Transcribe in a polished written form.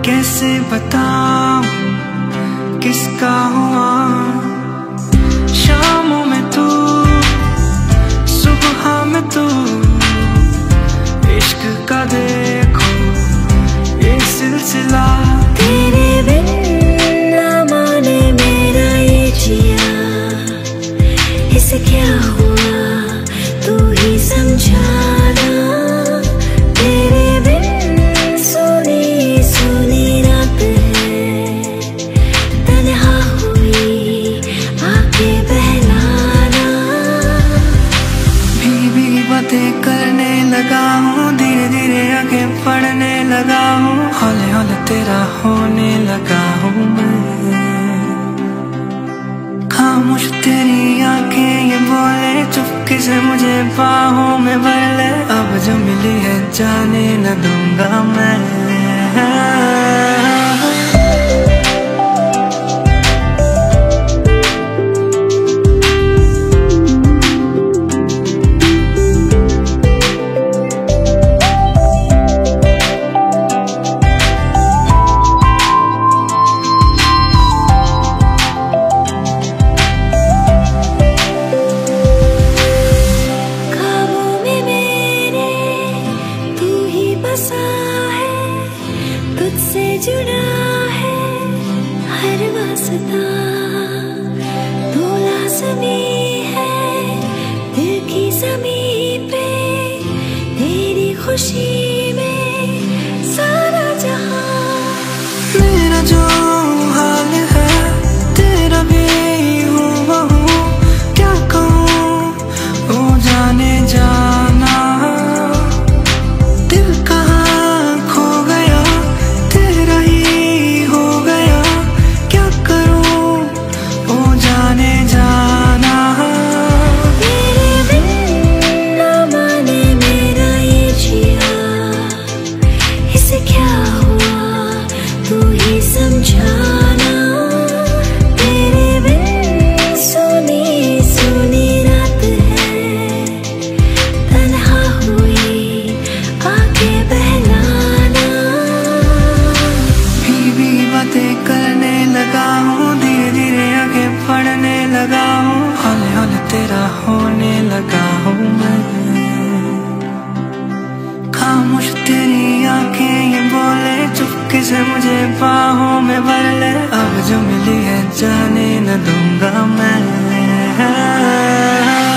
कैसे बताऊं किसका हुआ। शामों में तू, सुबह में तू, इश्क का देखो ये सिलसिला। तेरे बिन ना माने मेरा ये जिया, इसे क्या हुआ तू ही समझाना। तेरे बिन सोनी सोनी रात है, तन्हा हुई आके बहलाना। भीगी बातें करने लगा हूँ, धीरे धीरे आगे पढ़ने लगा हूँ, हौले हौले तेरा होने लगा हूँ मैं। खामोश तेरी आंखें ये बोले, चुपके से मुझे बाहों में भर ले। अब जो मिली है जाने न दूंगा मैं। तुझसे जुड़ा है हर वास्ता, तू लाज़मी है दिल की ज़मीं पे। तेरी खुशी में सारा जहां, मेरा जो हाल है तेरा भी हुआ हूँ, क्या कहूँ ओ जाने जाना। दिल कहाँ खो गया तेरा ही हो गया, क्या करूँ ओ जाने जाना। तेरे बिन ना माने मेरा ये जिया, इसे क्या हुआ तू ही समझाना। तेरे बिन सोनी सोनी रात है, तन्हा हुई आके बहलाना। भी बातें करने लगा हूँ, धीरे धीरे आगे पढ़ने लगा हूँ, हौले हौले तेरा होने लगा हूँ मैं। खामोश तेरी आंखें ये बोले, चुपके से मुझे बाहों में भर ले। अब जो मिली है जाने न दूंगा मैं।